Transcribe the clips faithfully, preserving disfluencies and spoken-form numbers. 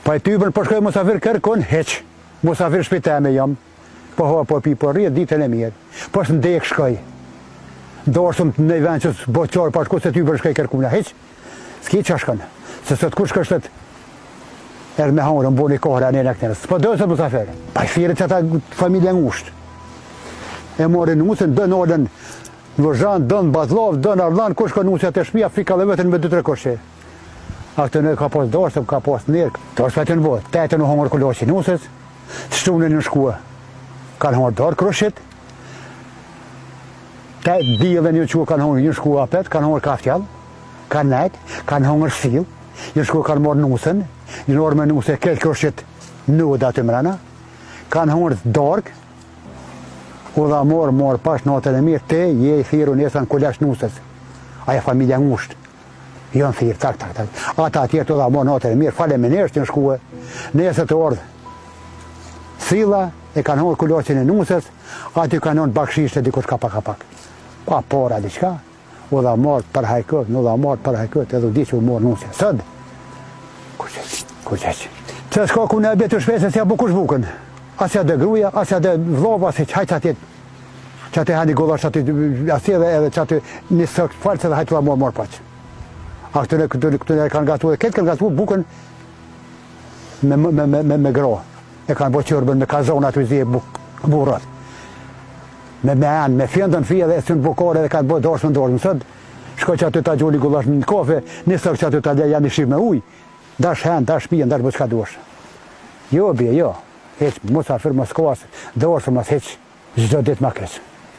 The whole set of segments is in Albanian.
Pa i typën për shkoj musafir kërkon, heq. Musafir shpiteme jam. Po hoa po pi po rrjet ditën e mirë. Po është ndek shkoj. Dorsëm në vend që boqar pa shku se typën shkoj kërkuna, heq. S'ki qa shkon. Se sot kush kështet erë me haurë, më boni kohra në në këtërës. S'po dojë sot musafir. Pa i firit që ta familje ngusht. E mori nusën, dën orën vëzhan, dën bazlov, dën arlan, kush ka nusja të shpia, fika dhe vetën me dy tre kushe. A këtë në ka pas dorsëm, ka pas nërë. Dorsëm të në botë, tetën u hongër kulloqi nusës, të shtunën në shkua. Kanë hongër dorë krushit, te dhjëve një qua kanë hongër një shkua apet, kanë hongër kaftjall, kanë nejt, kanë hongër sil, një shkua kanë morë nusën, një orë me nusë e këtë krushit në dhe aty mrena, kanë hongër dorë, u dha morë, morë pash natën e mirë, te je i thiru nesën kullash nusës, aja familja ngusht. Jo në thirë, tak, tak, tak. Ata atjerë të dha morë natën e mirë, fale me nërështë në shkue, nesë të ordë. Sila e kanë hongër kulloqin e nusës, aty kanë hongër bakshishtë dikush kapak kapak. Pa pora diqka, u dha morë për hajkët, u dha morë për hajkët, edhe u di që u morë nusë. Sëd, kuqeq, kuqeq. Që s'ka ku në ebet të shpesë, s'ja bukush bukën. Asja dhe gruja, asja dhe vlova, si që hajtë atjet, që atë hani gollash aty, asje dhe edhe që aty një sëkt falës edhe hajtë la morë morë paqë. A këtëne, këtëne, këtëne kanë gatu dhe këtë kanë gatu bukën me, me, me, me, me gro. E kanë bo qërbën me kazona të vizje burrat. Me me anë, me fjendën fije dhe së në bukare dhe kanë bo dorës në dorës. Mësët, shkoj që aty ta gjulli gullash në kafe, një sëk që aty ta dhe janë i shqip me uj. Dash hen, dash pijen, dash bëçka duash. Jo, bje, jo. Heq, musafir, mos kohas, dorës, mos heq, gjdo dit ma keq.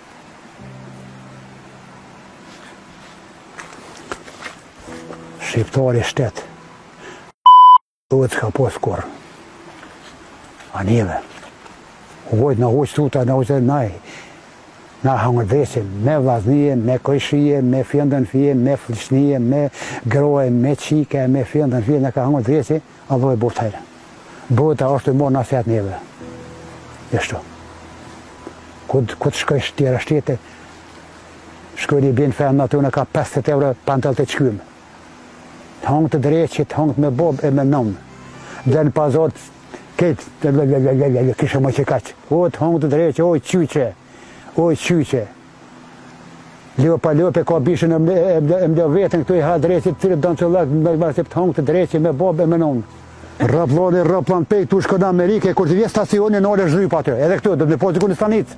Shqiptari shtetë, duhet s'ka posë kur. A njëve, u gojtë në hoqë tuta, në hoqë naj, na hangër dresim, me vlaznije, me kojshije, me fjendën fije, me flishnije, me groje, me qike, me fjendën fije, në ka hangër dresi, a dojë burë tajrë. Bëhet a është të morë në aset njëve. Ishtu. Këtë shkoj tjera shtete, shkoj një bjenë fejnë në të unë ka pesëdhjetë euro pantal të qkymë. Të hongë të dreqit, të hongë me bob e me nëmë. Dhe në pazot, këtë, kishë më që kaqë. O, të hongë të dreqit, oj, qyqe, oj, qyqe. Ljo pa ljo pe ka bishën e mdo vetën, këtu i ha dreqit, të donë që lakë, me të hongë të dreqit, me bob e me nëmë. Raploni, raplan pej, tu shko në Amerike, kur të vje stacioni në ore zhryp atë, edhe këtu, dhe në po të ku në stanicë.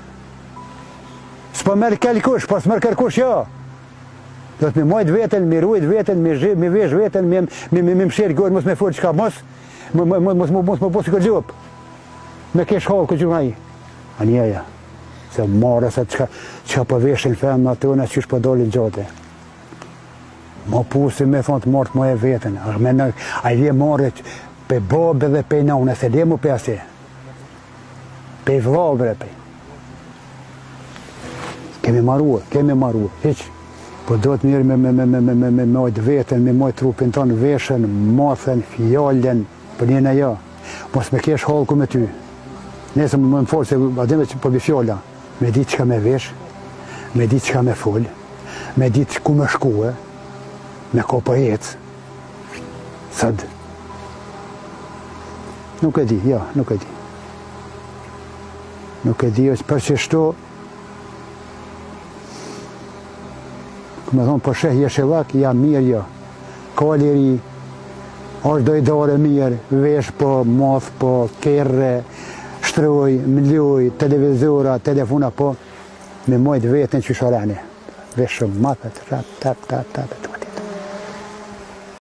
S'po merë kell kush, po s'merë kër kush, jo. Do të me mojt vetën, me rujt vetën, me vesh vetën, me mshirë gërë, mos me fërë qka, mos, mos me posë këtë gjopë. Me kesh halë këtë gjupë i. A njeja, se marë se qka po veshin femë në tëna, qysh po dolin gjote. Mo pusi me thonë të marë të moje vetën, a i vje marë pe babë dhe pe nëune, se dhe mu pe asje. Pe vlabre pe. Kemi marua, kemi marua, heqë. Po do të mirë me me me me me me me mojt vetën, me mojt trupin tonë, veshën, mathen, fjallën, për njëna jo. Mos me kesh halku me ty. Nesë më më folë se ademe që po bi fjalla. Me ditë qka me vesh, me ditë qka me full, me ditë ku me shkue, me ko po ecë. Sëd. Nuk e di, jo, nuk e di. Nuk e di, është për që shto, me thonë, po sheh jeshillak, ja mirë jo. Ka liri, është dojdore mirë, vesh po, moth po, kerre, shtroj, mluj, televizora, telefona po, me mojt vetën që shorani. Vesh shumë matët, tap, tap, tap, tap, tap.